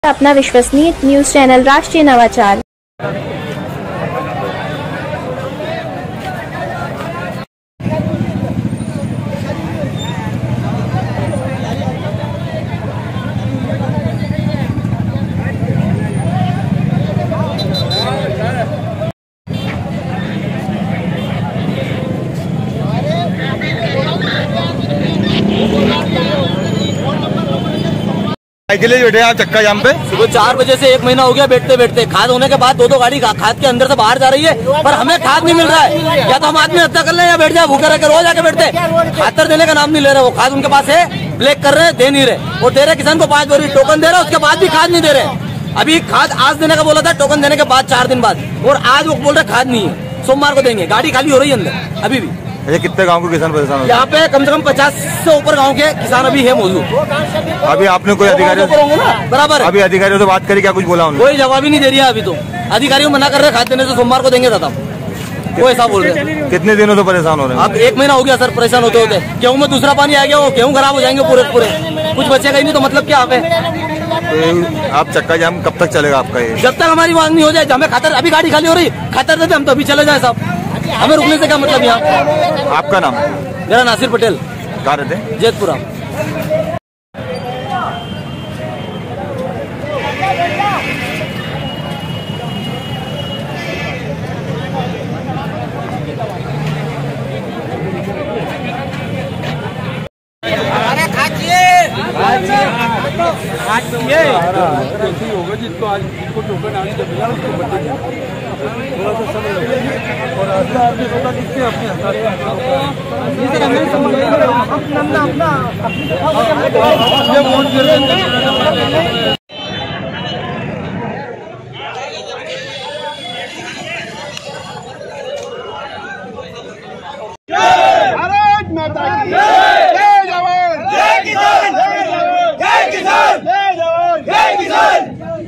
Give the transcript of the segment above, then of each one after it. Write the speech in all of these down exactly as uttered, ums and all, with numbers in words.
अपना विश्वसनीय news channel राष्ट्रीय नवाचार। के लिए बैठे आप चक्का जाम पे। सुबह चार बजे से एक महीना हो गया बैठते बैठते। खाद होने के बाद दो दो गाड़ी खाद के अंदर से बाहर जा रही है, पर हमें खाद नहीं मिल रहा है। या तो हम आदमी हत्या कर ले या बैठ जाए भूखे रह रोज आके बैठते। खातर देने का नाम नहीं ले रहे। वो खाद उनके पास है, ब्लैक कर रहे हैं, दे नहीं रहे। और दे रहे किसान को पांच बोरी टोकन दे रहे, उसके बाद भी खाद नहीं दे रहे। अभी खाद आज देने का बोला था, टोकन देने के बाद चार दिन बाद, और आज वो बोल रहे खाद नहीं है, सोमवार को देंगे। गाड़ी खाली हो रही है अंदर अभी भी। ये कितने गांव के किसान परेशान? यहाँ पे कम से कम पचास से ऊपर गांव के किसान अभी है मौजूद। अभी आपने कोई अधिकारी बराबर अभी अधिकारियों से बात करी, क्या कुछ बोला उन्होंने? कोई जवाब ही नहीं दे रही है अभी तो। अधिकारियों मना कर रहे खाद देने से, सोमवार को देंगे दादा, वो ऐसा बोल रहे हैं। कितने दिनों से परेशान हो रहे हैं? अब एक महीना हो गया सर परेशान होते होते। गेहूं में दूसरा पानी आ गया, वो गेहूं खराब हो जाएंगे पूरे पूरे, कुछ बचेगा ही नहीं। तो मतलब क्या आप तो आप चक्का जाम कब तक चलेगा आपका ये? जब तक हमारी मांग नहीं हो जाए। हमें खातर अभी गाड़ी खाली हो रही, खातर देते हम तो अभी चले जाए साहब। हमें रुकने से क्या मतलब यहाँ। आपका नाम? मेरा नासिर पटेल। कहाँ रहते हैं? जैतपुरा। आज ऐसे ही होगा जिसको आज जिसको टोकन आज जब मिला उसको बचेगा, थोड़ा सा समय लगेगा। और अगला आदमी पता किससे अपने भारत माता की जय, जवान जय किसान, जय किसान, जय जवान जय किसान।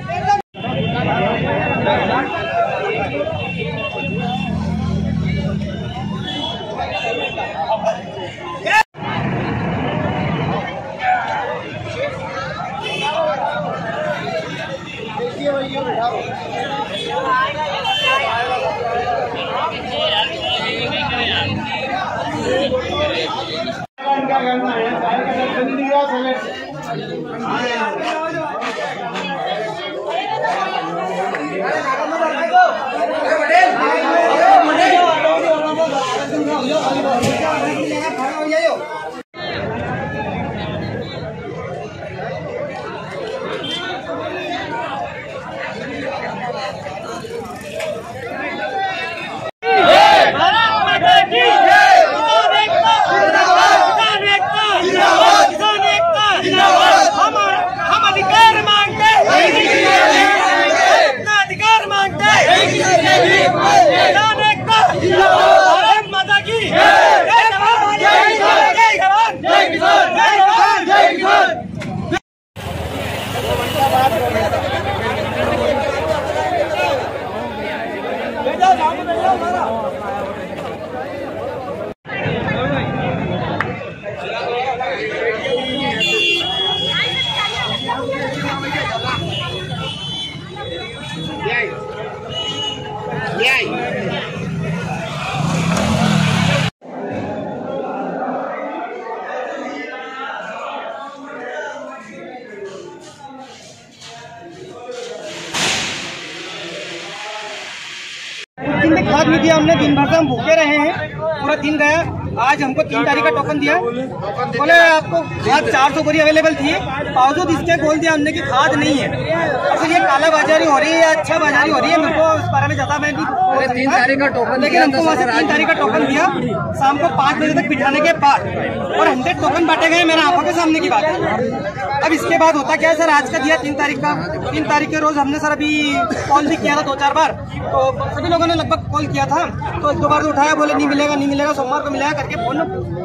दिन में खाद नहीं दिया हमने, दिन भर से हम भूखे रहे हैं, पूरा दिन गया। आज हमको तीन तारीख का टोकन दिया, बोले आपको खाद चार सौ बोरी अवेलेबल थी, बावजूद इसके बोल दिया हमने कि खाद नहीं है। तो ये काला बाजारी हो रही है, अच्छा बाजारी हो रही है, मेरे को इस बारे में ज्यादा मैं भी तीन तारीख का टोकन, लेकिन हमको वहाँ से तीन तारीख का टोकन दिया शाम को पाँच बजे तक बिठाने के बाद, और हंड्रेड टोकन बांटे गए मेरे आंखों के सामने की बात है। अब इसके बाद होता क्या है सर, आज का दिया तीन तारीख का, तीन तारीख के रोज हमने सर अभी कॉल भी किया था दो चार बार, तो सभी लोगों ने लगभग कॉल किया था, तो दो बार तो उठाया, बोले नहीं मिलेगा नहीं मिलेगा, सोमवार को मिलेगा करके फोन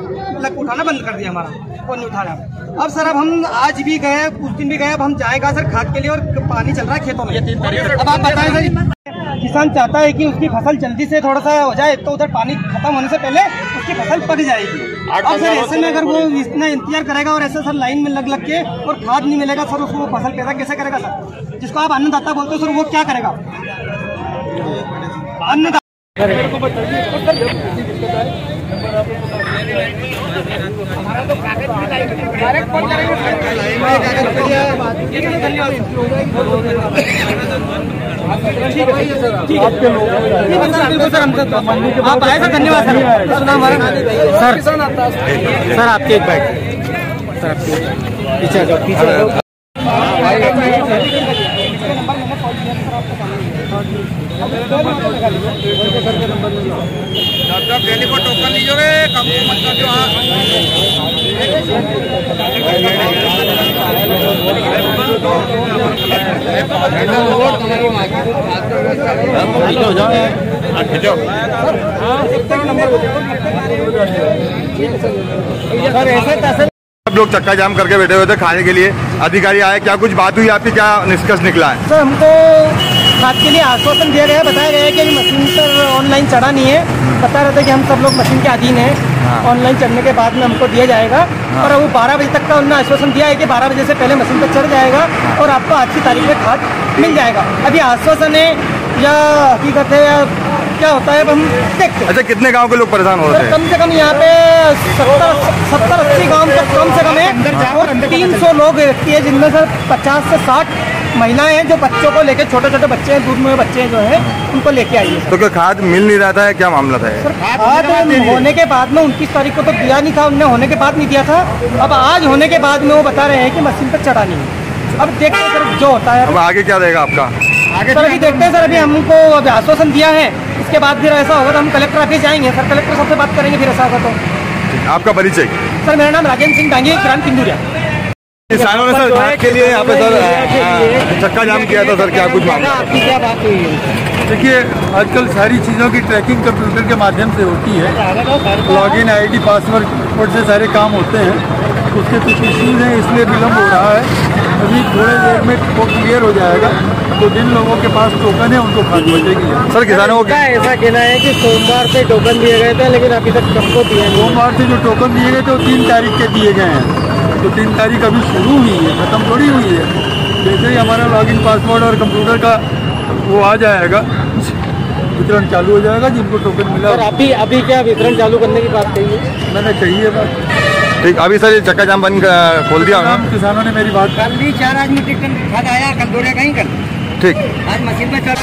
लग उठाना बंद कर दिया, हमारा फोन नहीं उठाना। अब सर अब हम आज भी गए, उस दिन भी गए, अब हम जाएगा सर खाद के लिए, और पानी चल रहा है खेतों में। अब आप बताएं सर, किसान चाहता है कि उसकी फसल जल्दी से थोड़ा सा हो जाए, तो उधर पानी खत्म होने से पहले उसकी फसल पक जाएगी। अब सर ऐसे में अगर वो इतना इंतजार करेगा और ऐसे सर लाइन में लग लग के और खाद नहीं मिलेगा सर, उसको फसल पैदा कैसे करेगा सर? जिसको आप अन्नदाता बोलते हो सर, वो क्या करेगा? अन्नदाता बिल्कुल सर, हम आप आए सर, धन्यवाद सर। सर सर आपके एक बाइक सर, आपके पीछे जाओ, पीछे जाओ। जब डेली को टोकन लीजिए, कम मत कर दो। सब लोग चक्का जाम करके बैठे हुए थे खाने के लिए, अधिकारी आए, क्या कुछ बात हुई आपकी, क्या निष्कर्ष निकला है? सर हमको खाद के लिए आश्वासन दिया गया है, बताया गया है कि मशीन पर ऑनलाइन चढ़ा नहीं है। बता रहे थे कि हम सब लोग मशीन के अधीन हैं, ऑनलाइन चढ़ने के बाद में हमको दिया जाएगा। और वो बारह बजे तक का उन्होंने आश्वासन दिया है कि बारह बजे से पहले मशीन पर चढ़ जाएगा और आपको आज की तारीख में खाद मिल जाएगा। अभी आश्वासन है या हकीकत है या क्या होता है, अब हम देखते हैं। अच्छा, कितने गांव के लोग परेशान हो रहे हैं? कम से कम यहाँ पे सत्तर सत्तर अस्सी गाँव तक कम से कम है और तीन सौ लोग रहती है, जिनमें से पचास से साठ महिलाएं हैं जो बच्चों को लेके, छोटे छोटे बच्चे हैं, दूध में बच्चे जो हैं उनको लेके आई है। तो क्या खाद मिल नहीं रहा था, है क्या मामला था? खाद होने के बाद में उनतीस तारीख को तो दिया नहीं था, उनने होने के बाद नहीं दिया था। अब आज होने के बाद में वो बता रहे हैं कि मशीन पर चढ़ा नहीं है। अब देखते हैं सर जो होता है। अब आगे क्या रहेगा आपका? आगे सर अभी देखते हैं सर, अभी हमको अभी आश्वासन दिया है, इसके बाद फिर ऐसा होगा तो हम कलेक्टर ऑफिस जाएंगे सर, कलेक्टर साहब से बात करेंगे फिर ऐसा होगा तो। आपका परिचय? सर मेरा नाम राजेंद्र सिंह डांगी, ग्राम किंदुरिया। किसानों ने सर खाद के लिए यहाँ पे सर चक्का जाम किया था सर, क्या कुछ मामला? आपकी क्या बात हुई है? देखिए, आजकल सारी चीज़ों की ट्रैकिंग कंप्यूटर के माध्यम से होती है। लॉगिन आईडी पासवर्ड से सारे काम होते हैं, उसके कुछ इश्यूज हैं, इसलिए विलम्ब हो रहा है। अभी थोड़ी देर में वो क्लियर हो जाएगा, तो जिन लोगों के पास टोकन है उनको खाद बचेगी। सर किसानों को ऐसा कहना है कि सोमवार से टोकन दिए गए थे, लेकिन अभी तक सबको दिए नहीं। सोमवार से जो टोकन दिए गए थे वो तीन तारीख के दिए गए हैं, तो तीन तारीख अभी शुरू हुई है, खत्म थोड़ी हुई है। जैसे ही हमारा लॉगिन पासवर्ड और कंप्यूटर का वो आ जाएगा, वितरण चालू हो जाएगा। जिनको टोकन मिला और अभी अभी क्या वितरण चालू करने की बात कही है? मैंने कही है बात। ठीक, अभी सर ये चक्का जाम बंद खोल दिया किसानों ने मेरी बात। कल भी चार आज मीटिंग खाद आया, कल दो कहीं कर ठीक, आज मशीन पे चढ़